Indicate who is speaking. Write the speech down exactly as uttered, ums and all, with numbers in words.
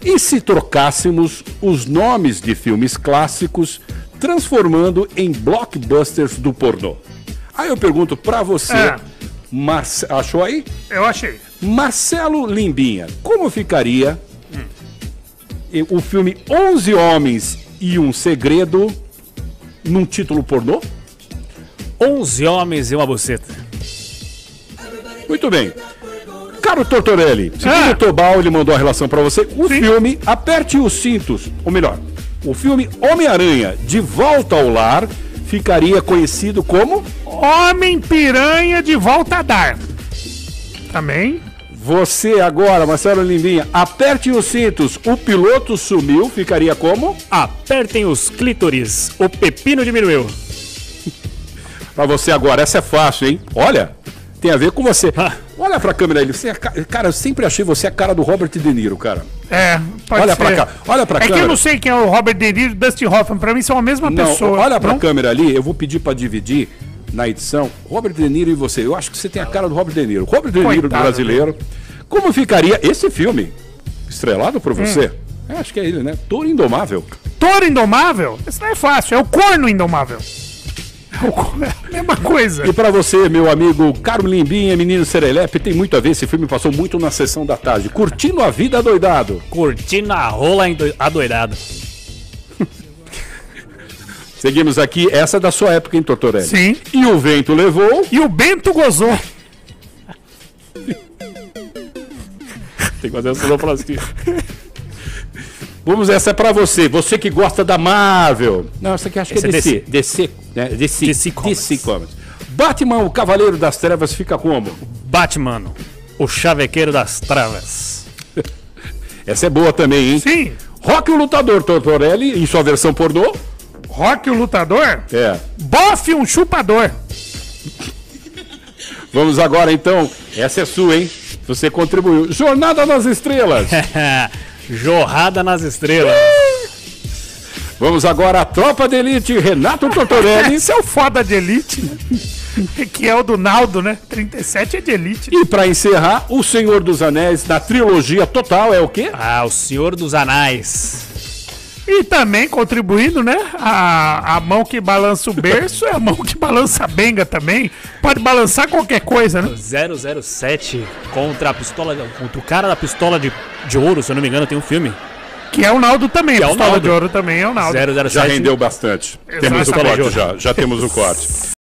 Speaker 1: E se trocássemos os nomes de filmes clássicos, transformando em blockbusters do pornô? Aí eu pergunto pra você,
Speaker 2: É.
Speaker 1: Marce... achou aí?
Speaker 2: Eu achei.
Speaker 1: Marcelo Limbinha, como ficaria hum. o filme onze Homens e um Segredo num título pornô?
Speaker 3: onze Homens e uma Buceta.
Speaker 1: Muito bem. Caro Tortorelli, segundo
Speaker 2: Ah.
Speaker 1: o Tobal, ele mandou a relação pra você. O
Speaker 2: Sim.
Speaker 1: filme Aperte os Cintos, ou melhor, o filme Homem-Aranha de Volta ao Lar ficaria conhecido como...
Speaker 2: Homem Piranha de Volta a Dar. Também.
Speaker 1: Você agora, Marcelo Limbinha, Aperte os Cintos, o piloto sumiu, ficaria como?
Speaker 3: Apertem os clítoris, o pepino diminuiu.
Speaker 1: Pra você agora, essa é fácil, hein? Olha, tem a ver com você.
Speaker 3: Ah.
Speaker 1: Olha pra câmera aí, você é, ca- cara, eu sempre achei você a cara do Robert De Niro, cara.
Speaker 2: É, pode
Speaker 1: Olha
Speaker 2: ser.
Speaker 1: pra cá, olha pra
Speaker 2: É que
Speaker 1: câmera.
Speaker 2: eu não sei quem é o Robert De Niro e o Dustin Hoffman. Pra mim são a mesma
Speaker 1: Não,
Speaker 2: pessoa.
Speaker 1: olha pra
Speaker 2: não?
Speaker 1: câmera ali, eu vou pedir pra dividir na edição Robert De Niro e você. Eu acho que você tem a cara do Robert De Niro. Robert De Niro
Speaker 2: Coitado,
Speaker 1: brasileiro. Como ficaria esse filme estrelado por você? Eu acho que é ele, né? Touro Indomável.
Speaker 2: Touro Indomável? Isso não é fácil, é o Corno Indomável. É o cor- é a mesma coisa.
Speaker 1: E pra você, meu amigo Caro Limbinha, menino Serelepe, tem muito a ver. Esse filme passou muito na sessão da tarde. Curtindo a vida doidado.
Speaker 3: Curtindo a rola endo- adoidado.
Speaker 1: Seguimos aqui, essa é da sua época, hein, Tortorelli?
Speaker 2: Sim.
Speaker 1: E o vento levou...
Speaker 2: E o Bento gozou.
Speaker 1: Tem que fazer essa sonoplastia. Vamos, essa é pra você. Você que gosta da Marvel. Não, essa aqui acho que é
Speaker 3: Esse é
Speaker 1: D C.
Speaker 3: D C.
Speaker 1: D C, né? D C.
Speaker 3: D C Comics.
Speaker 1: D C Comics. Batman, o Cavaleiro das Trevas, fica como?
Speaker 3: Batman, o chavequeiro das travas.
Speaker 1: Essa é boa também, hein?
Speaker 2: Sim.
Speaker 1: Rock o Lutador, Tortorelli, em sua versão pornô.
Speaker 2: Rock o Lutador.
Speaker 1: É.
Speaker 2: Bofe um chupador.
Speaker 1: Vamos agora, então. Essa é sua, hein? Você contribuiu. Jornada nas Estrelas.
Speaker 3: Jorrada nas estrelas.
Speaker 1: Vamos agora à Tropa de Elite, Renato Tortorelli.
Speaker 2: Esse é o foda de Elite, né? Que é o do Naldo, né? trinta e sete é de Elite.
Speaker 1: E pra encerrar, O Senhor dos Anéis, na trilogia total, é o quê?
Speaker 3: Ah, o Senhor dos Anais.
Speaker 2: E também contribuindo, né? A, a mão que balança o berço é a mão que balança a benga também. Pode balançar qualquer coisa, né?
Speaker 3: zero zero sete contra a pistola, contra o cara da pistola de, de ouro, se eu não me engano, tem um filme.
Speaker 2: Que é o Naldo também.
Speaker 3: Que
Speaker 2: A
Speaker 3: é o
Speaker 2: pistola
Speaker 3: Naldo.
Speaker 2: de ouro também é o Naldo.
Speaker 3: zero zero
Speaker 1: Já
Speaker 3: sete.
Speaker 1: rendeu bastante. Temos o
Speaker 2: Exatamente.
Speaker 1: corte já. Já temos o corte.